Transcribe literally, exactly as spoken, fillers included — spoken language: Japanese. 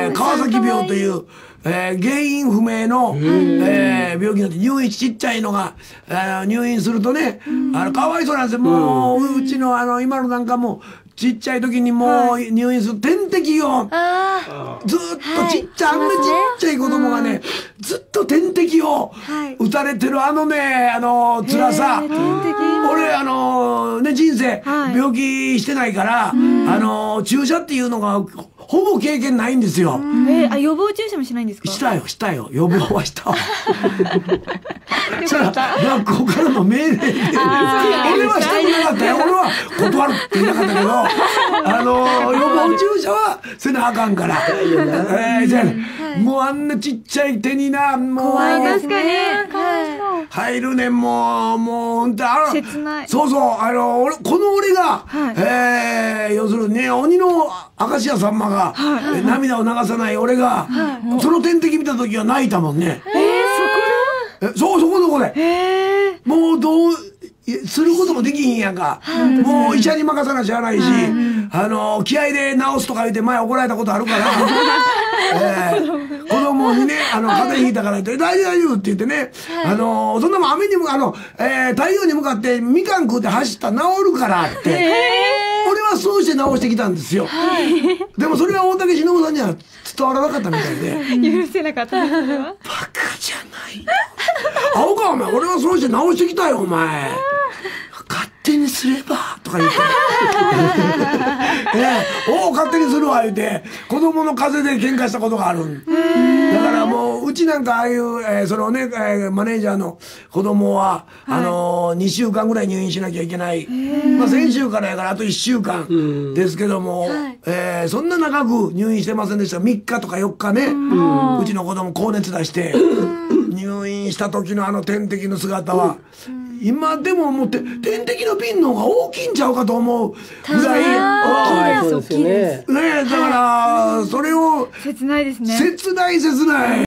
えー、川崎病という、えー、原因不明の、えー、病気になって入院ちっちゃいのが、えー、入院するとね、あのかわいそうなんですよ。もう、うちのあの今のなんかもちっちゃい時にもう入院する点滴をずっとちっちゃい、あんなちっちゃい子供がねずっと点滴を打たれてるあのね、あの辛さ。俺あのね人生病気してないからあの注射っていうのがほぼ経験ないんですよ。 えー、あ、予防注射もしないんですか？ したよ、したよ。予防はしたわ。そら、学校からの命令で。俺はしたくなかったよ。俺は断るって言いなかったけど、あの、予防注射はせなあかんから。えー、じゃあ、もうあんなちっちゃい手にな、もう。 怖いですかね。 入るねん、もう、もう、ほんと、あの、 切ない。 そうそう、あの、俺、この俺が、えー、要するにね、鬼の明石家さんまが、はい、涙を流さない俺が、はい、その点滴見た時は泣いたもんね。 えー、 そこで？え、そう、そこそこで。 えー、 もうどう、することもできひんやんか。もう医者に任さなしゃあないし、あの、気合で治すとか言って前怒られたことあるから、えー、子供にね、あの、風邪ひいたから言って、大丈夫大丈夫って言ってね、あの、そんなもん雨にも、あの、えー、太陽に向かってみかん食うて走ったら治るからって。俺はそうして直してきたんですよ。はい、でもそれは大竹しのぶさんには伝わらなかったみたいで。許せなかったんですよ。 バカじゃないよ。アホかお前。俺はそうして直してきたよお前。勝手にすればとか言って。ね、おお勝手にするわ言うて子供の風邪で喧嘩したことがある。だからもううちなんかああいう、えー、そのね、えー、マネージャーの子供は、はい、あのー、にしゅうかんぐらい入院しなきゃいけない。まあ先週からやからあといっしゅうかんですけども、はい、えー、そんな長く入院してませんでした。みっかとかよっかね、うちの子供高熱出して入院した時のあの点滴の姿は。今でも思って点滴の瓶の方が大きいんちゃうかと思うぐらい大きいです。ねえ、だからそれを切ないですね。 切ない切ない。